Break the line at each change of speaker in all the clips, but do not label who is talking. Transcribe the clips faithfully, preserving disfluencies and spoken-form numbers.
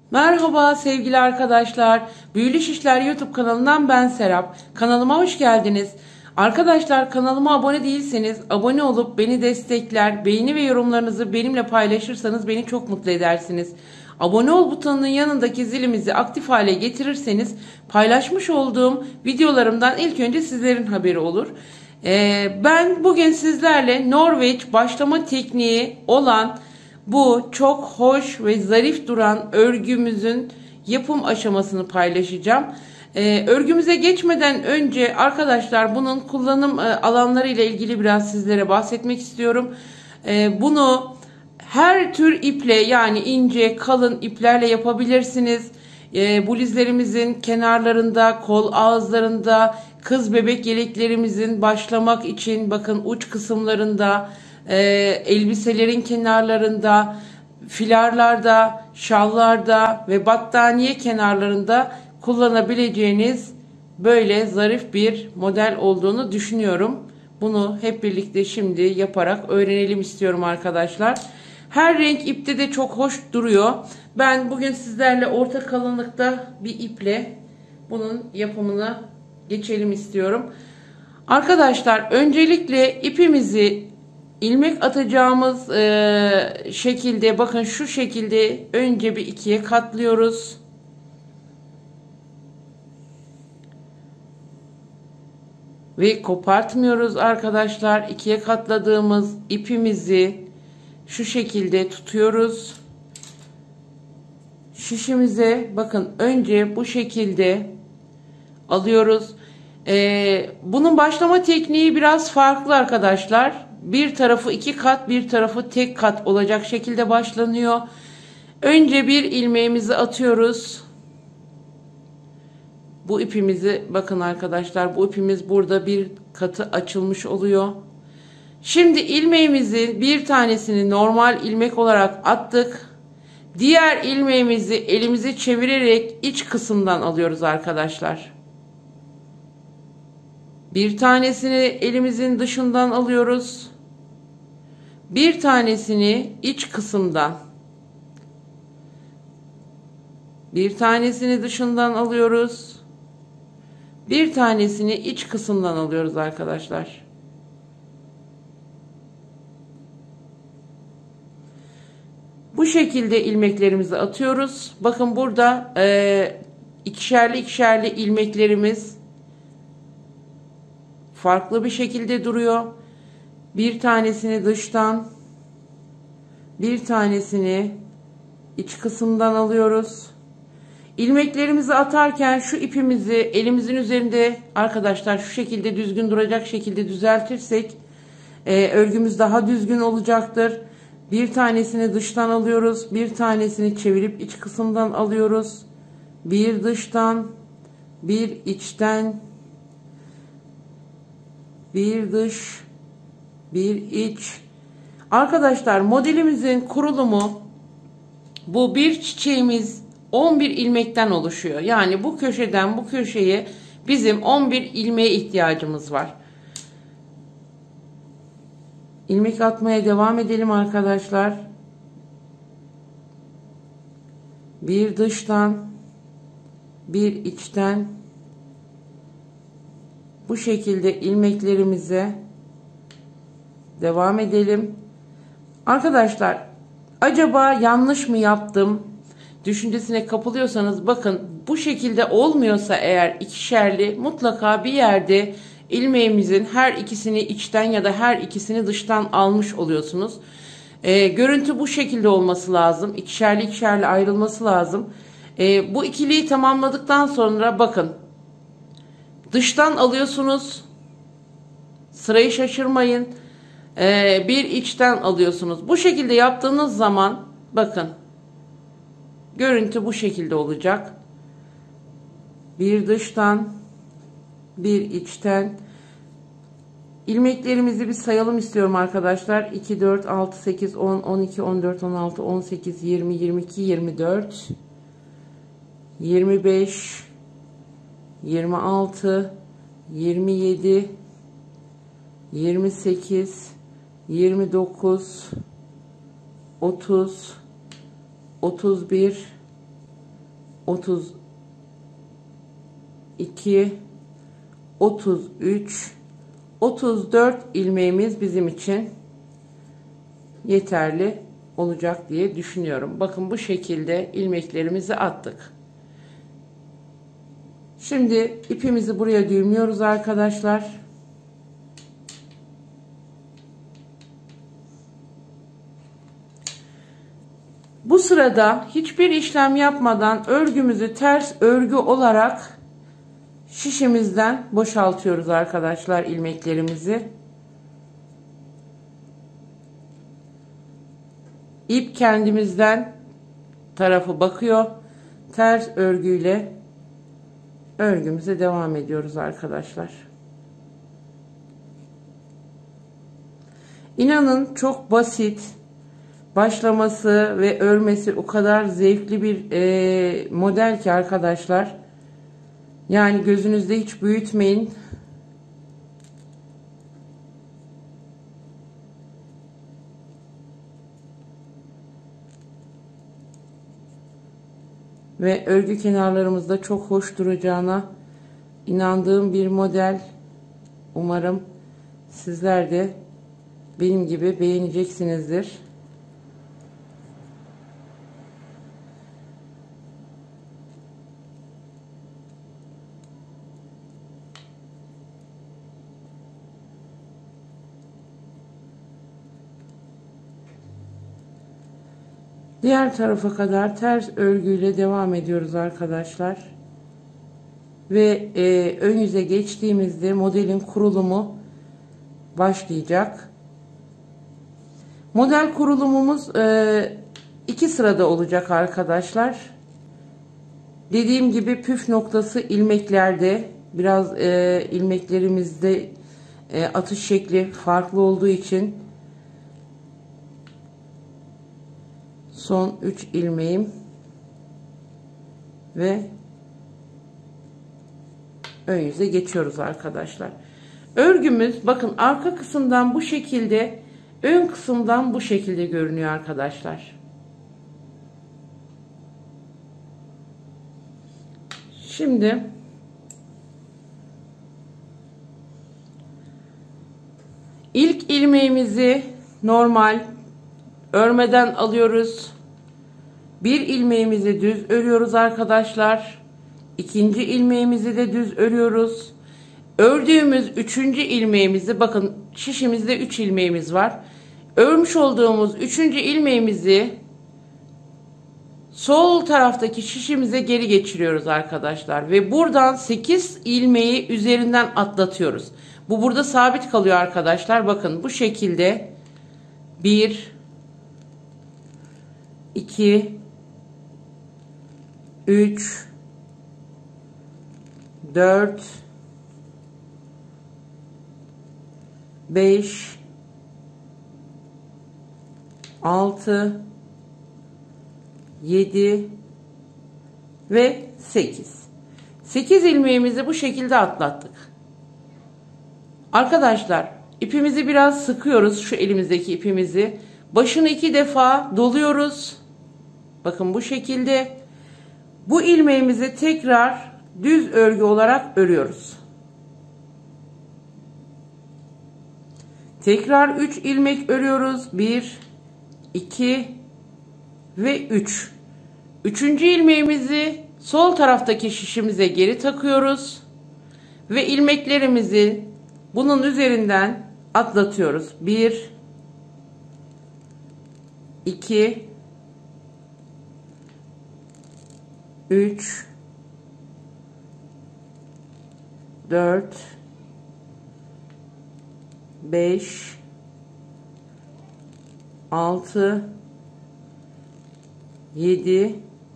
Merhaba sevgili arkadaşlar. Büyülü Şişler YouTube kanalından ben Serap. Kanalıma hoş geldiniz. Arkadaşlar kanalıma abone değilseniz abone olup beni destekler, beğeni ve yorumlarınızı benimle paylaşırsanız beni çok mutlu edersiniz. Abone ol butonunun yanındaki zilimizi aktif hale getirirseniz paylaşmış olduğum videolarımdan ilk önce sizlerin haberi olur. Ee, ben bugün sizlerle Norveç başlama tekniği olan bu çok hoş ve zarif duran örgümüzün yapım aşamasını paylaşacağım. Ee, örgümüze geçmeden önce arkadaşlar bunun kullanım e, alanları ile ilgili biraz sizlere bahsetmek istiyorum. Ee, bunu her tür iple, yani ince, kalın iplerle yapabilirsiniz. Ee, bluzlerimizin kenarlarında, kol ağızlarında, kız bebek yeleklerimizin başlamak için bakın uç kısımlarında, e, elbiselerin kenarlarında, filarlarda, şallarda ve battaniye kenarlarında kullanabileceğiniz böyle zarif bir model olduğunu düşünüyorum. Bunu hep birlikte şimdi yaparak öğrenelim istiyorum arkadaşlar. Her renk ipte de çok hoş duruyor. Ben bugün sizlerle orta kalınlıkta bir iple bunun yapımına geçelim istiyorum. Arkadaşlar öncelikle ipimizi ilmek atacağımız e, şekilde, bakın şu şekilde önce bir ikiye katlıyoruz. Ve kopartmıyoruz arkadaşlar. İkiye katladığımız ipimizi şu şekilde tutuyoruz. Şişimize bakın önce bu şekilde alıyoruz. Ee, bunun başlama tekniği biraz farklı arkadaşlar. Bir tarafı iki kat, bir tarafı tek kat olacak şekilde başlanıyor. Önce bir ilmeğimizi atıyoruz. Bu ipimizi bakın arkadaşlar, bu ipimiz burada bir katı açılmış oluyor. Şimdi ilmeğimizi bir tanesini normal ilmek olarak attık. Diğer ilmeğimizi elimizi çevirerek iç kısımdan alıyoruz arkadaşlar. Bir tanesini elimizin dışından alıyoruz. Bir tanesini iç kısımdan. Bir tanesini dışından alıyoruz. Bir tanesini iç kısımdan alıyoruz arkadaşlar. Bu şekilde ilmeklerimizi atıyoruz. Bakın burada e, ikişerli ikişerli ilmeklerimiz farklı bir şekilde duruyor. Bir tanesini dıştan, bir tanesini iç kısımdan alıyoruz. İlmeklerimizi atarken şu ipimizi elimizin üzerinde arkadaşlar şu şekilde düzgün duracak şekilde düzeltirsek e, örgümüz daha düzgün olacaktır. Bir tanesini dıştan alıyoruz, bir tanesini çevirip iç kısımdan alıyoruz. Bir dıştan, bir içten, bir dış, bir iç. Arkadaşlar modelimizin kurulumu, bu bir çiçeğimiz on bir ilmekten oluşuyor. Yani bu köşeden bu köşeye bizim on bir ilmeğe ihtiyacımız var. İlmek atmaya devam edelim arkadaşlar. Bir dıştan, bir içten, bu şekilde ilmeklerimize devam edelim. Arkadaşlar acaba yanlış mı yaptım düşüncesine kapılıyorsanız bakın bu şekilde olmuyorsa eğer ikişerli mutlaka bir yerde ilmeğimizin her ikisini içten ya da her ikisini dıştan almış oluyorsunuz. Ee, görüntü bu şekilde olması lazım. İkişerli ikişerli ayrılması lazım. Ee, bu ikiliyi tamamladıktan sonra bakın dıştan alıyorsunuz. Sırayı şaşırmayın. Ee, bir içten alıyorsunuz. Bu şekilde yaptığınız zaman bakın görüntü bu şekilde olacak. Bir dıştan, bir içten. İlmeklerimizi bir sayalım istiyorum arkadaşlar. iki, dört, altı, sekiz, on, on iki, on dört, on altı, on sekiz, yirmi, yirmi iki, yirmi dört, yirmi beş, yirmi altı, yirmi yedi, yirmi sekiz, yirmi dokuz, otuz, otuz bir, otuz iki, otuz üç, otuz dört ilmeğimiz bizim için yeterli olacak diye düşünüyorum. Bakın bu şekilde ilmeklerimizi attık. Şimdi ipimizi buraya düğümlüyoruz arkadaşlar. Bu sırada hiçbir işlem yapmadan örgümüzü ters örgü olarak şişimizden boşaltıyoruz arkadaşlar ilmeklerimizi. İp kendimizden tarafı bakıyor. Ters örgüyle örgümüze devam ediyoruz arkadaşlar. İnanın çok basit. Başlaması ve örmesi o kadar zevkli bir e, model ki arkadaşlar. Yani gözünüzde hiç büyütmeyin. Ve örgü kenarlarımızda çok hoş duracağına inandığım bir model. Umarım sizler de benim gibi beğeneceksinizdir. Diğer tarafa kadar ters örgüyle devam ediyoruz arkadaşlar. Ve e, ön yüze geçtiğimizde modelin kurulumu başlayacak. Model kurulumumuz e, iki sırada olacak arkadaşlar. Dediğim gibi püf noktası ilmeklerde. Biraz e, ilmeklerimizde e, atış şekli farklı olduğu için son üç ilmeğim ve ön yüze geçiyoruz arkadaşlar. Örgümüz bakın arka kısımdan bu şekilde, ön kısımdan bu şekilde görünüyor arkadaşlar. Şimdi ilk ilmeğimizi normal örmeden alıyoruz. Bir ilmeğimizi düz örüyoruz arkadaşlar. İkinci ilmeğimizi de düz örüyoruz. Ördüğümüz üçüncü ilmeğimizi bakın şişimizde üç ilmeğimiz var. Örmüş olduğumuz üçüncü ilmeğimizi sol taraftaki şişimize geri geçiriyoruz arkadaşlar. Ve buradan sekiz ilmeği üzerinden atlatıyoruz. Bu burada sabit kalıyor arkadaşlar. Bakın bu şekilde bir, iki, üç, dört, beş, altı, yedi ve sekiz. sekiz ilmeğimizi bu şekilde atlattık. Arkadaşlar ipimizi biraz sıkıyoruz, şu elimizdeki ipimizi. Başını iki defa doluyoruz. Bakın bu şekilde. Bu ilmeğimizi tekrar düz örgü olarak örüyoruz. Tekrar üç ilmek örüyoruz. bir, iki ve üç. Üçüncü ilmeğimizi sol taraftaki şişimize geri takıyoruz. Ve ilmeklerimizi bunun üzerinden atlatıyoruz. bir, iki, üç, dört, beş, altı, yedi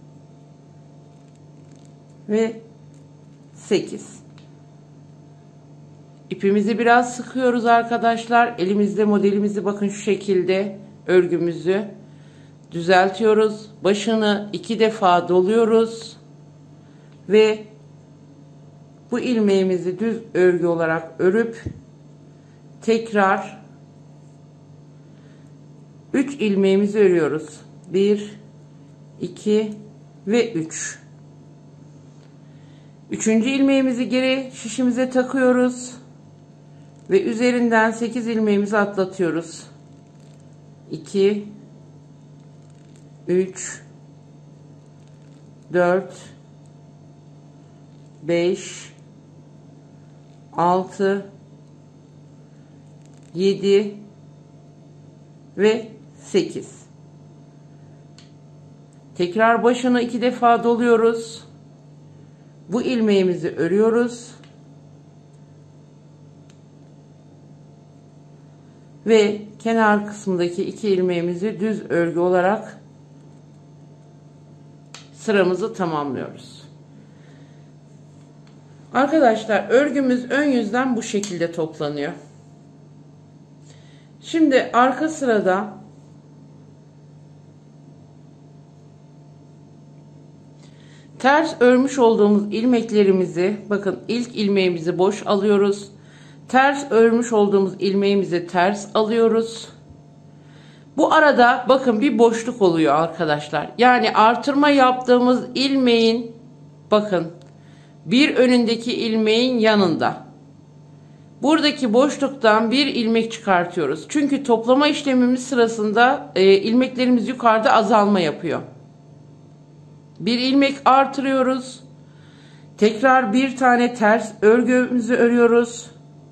ve sekiz. İpimizi biraz sıkıyoruz arkadaşlar. Elimizde modelimizi bakın şu şekilde örgümüzü düzeltiyoruz. Başını iki defa doluyoruz ve bu ilmeğimizi düz örgü olarak örüp tekrar üç ilmeğimizi örüyoruz. bir, iki ve üç. Üçüncü ilmeğimizi geri şişimize takıyoruz. Ve üzerinden sekiz ilmeğimizi atlatıyoruz. iki, üç, dört, beş, altı, yedi ve sekiz. Tekrar başını iki defa doluyoruz. Bu ilmeğimizi örüyoruz. Ve kenar kısmındaki iki ilmeğimizi düz örgü olarak sıramızı tamamlıyoruz. Arkadaşlar örgümüz ön yüzden bu şekilde toplanıyor. Şimdi arka sırada ters örmüş olduğumuz ilmeklerimizi, bakın ilk ilmeğimizi boş alıyoruz. Ters örmüş olduğumuz ilmeğimizi ters alıyoruz. Bu arada bakın bir boşluk oluyor arkadaşlar. Yani artırma yaptığımız ilmeğin bakın bir önündeki ilmeğin yanında. Buradaki boşluktan bir ilmek çıkartıyoruz. Çünkü toplama işlemimiz sırasında e, ilmeklerimiz yukarıda azalma yapıyor. Bir ilmek artırıyoruz. Tekrar bir tane ters örgümüzü örüyoruz.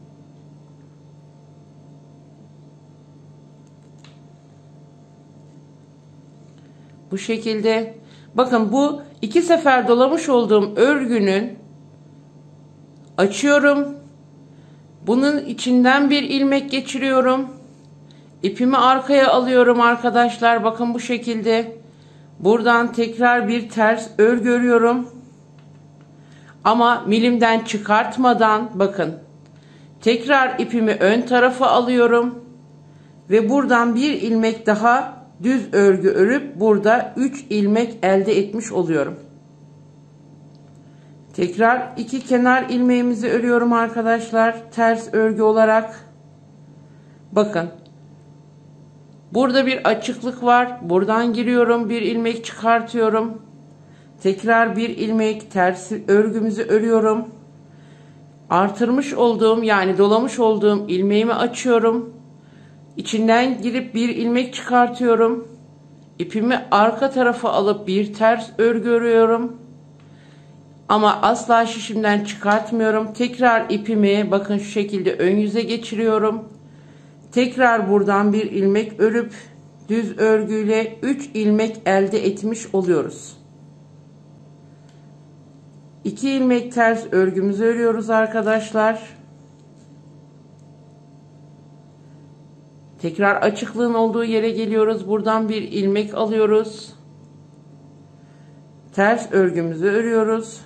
Bu şekilde. Bakın bu iki sefer dolamış olduğum örgünün açıyorum. Bunun içinden bir ilmek geçiriyorum. İpimi arkaya alıyorum arkadaşlar. Bakın bu şekilde. Buradan tekrar bir ters örgü örüyorum. Ama milimden çıkartmadan bakın. Tekrar ipimi ön tarafa alıyorum. Ve buradan bir ilmek daha düz örgü örüp burada üç ilmek elde etmiş oluyorum. Tekrar iki kenar ilmeğimizi örüyorum arkadaşlar. Ters örgü olarak. Bakın. Burada bir açıklık var. Buradan giriyorum. Bir ilmek çıkartıyorum. Tekrar bir ilmek ters örgümüzü örüyorum. Artırmış olduğum yani dolamış olduğum ilmeğimi açıyorum. İçinden girip bir ilmek çıkartıyorum. İpimi arka tarafa alıp bir ters örgü örüyorum. Ama asla şişimden çıkartmıyorum. Tekrar ipimi bakın şu şekilde ön yüze geçiriyorum. Tekrar buradan bir ilmek örüp düz örgüyle üç ilmek elde etmiş oluyoruz. iki ilmek ters örgümüzü örüyoruz arkadaşlar. Tekrar açıklığın olduğu yere geliyoruz. Buradan bir ilmek alıyoruz. Ters örgümüzü örüyoruz.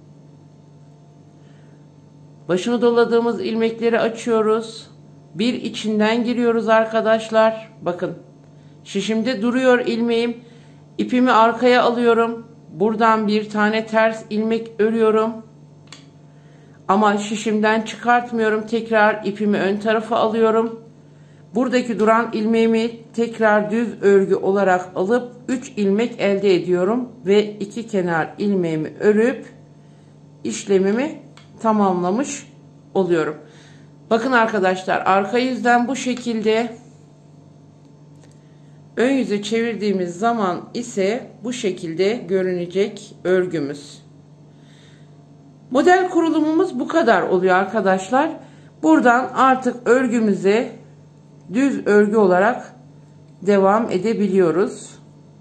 Başını doladığımız ilmekleri açıyoruz. Bir içinden giriyoruz arkadaşlar. Bakın. Şişimde duruyor ilmeğim. İpimi arkaya alıyorum. Buradan bir tane ters ilmek örüyorum. Ama şişimden çıkartmıyorum. Tekrar ipimi ön tarafa alıyorum. Buradaki duran ilmeğimi tekrar düz örgü olarak alıp üç ilmek elde ediyorum. Ve iki kenar ilmeğimi örüp işlemimi tamamlamış oluyorum. Bakın arkadaşlar arka yüzden bu şekilde, ön yüze çevirdiğimiz zaman ise bu şekilde görünecek örgümüz. Model kurulumumuz bu kadar oluyor arkadaşlar. Buradan artık örgümüze düz örgü olarak devam edebiliyoruz.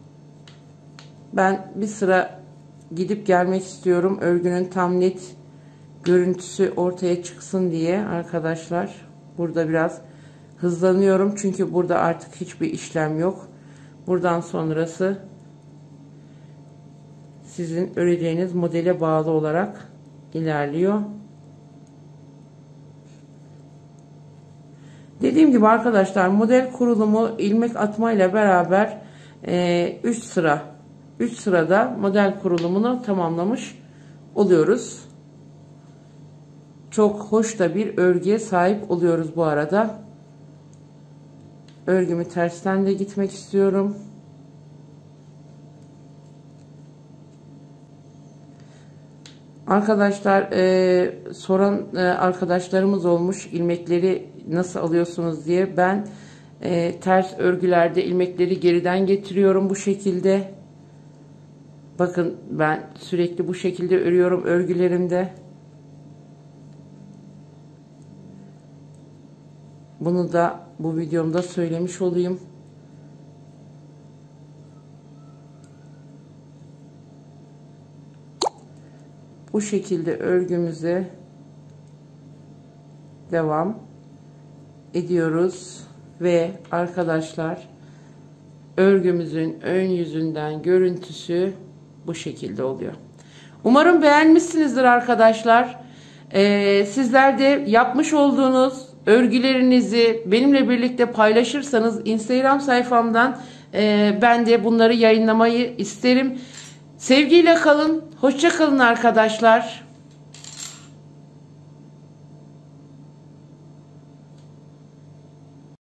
Ben bir sıra gidip gelmek istiyorum. Örgünün tam net görüntüsü ortaya çıksın diye arkadaşlar. Burada biraz hızlanıyorum. Çünkü burada artık hiçbir işlem yok. Buradan sonrası sizin öreceğiniz modele bağlı olarak ilerliyor. Dediğim gibi arkadaşlar model kurulumu ilmek atmayla beraber üç sıra üç sırada model kurulumunu tamamlamış oluyoruz. Çok hoş da bir örgüye sahip oluyoruz bu arada. Örgümü tersten de gitmek istiyorum. Arkadaşlar e, soran e, arkadaşlarımız olmuş, ilmekleri nasıl alıyorsunuz diye. Ben e, ters örgülerde ilmekleri geriden getiriyorum bu şekilde. Bakın ben sürekli bu şekilde örüyorum örgülerimde. Bunu da bu videomda söylemiş olayım. Bu şekilde örgümüze devam ediyoruz ve arkadaşlar örgümüzün ön yüzünden görüntüsü bu şekilde oluyor. Umarım beğenmişsinizdir arkadaşlar. Ee, sizler de yapmış olduğunuz örgülerinizi benimle birlikte paylaşırsanız Instagram sayfamdan e, ben de bunları yayınlamayı isterim. Sevgiyle kalın, hoşça kalın arkadaşlar.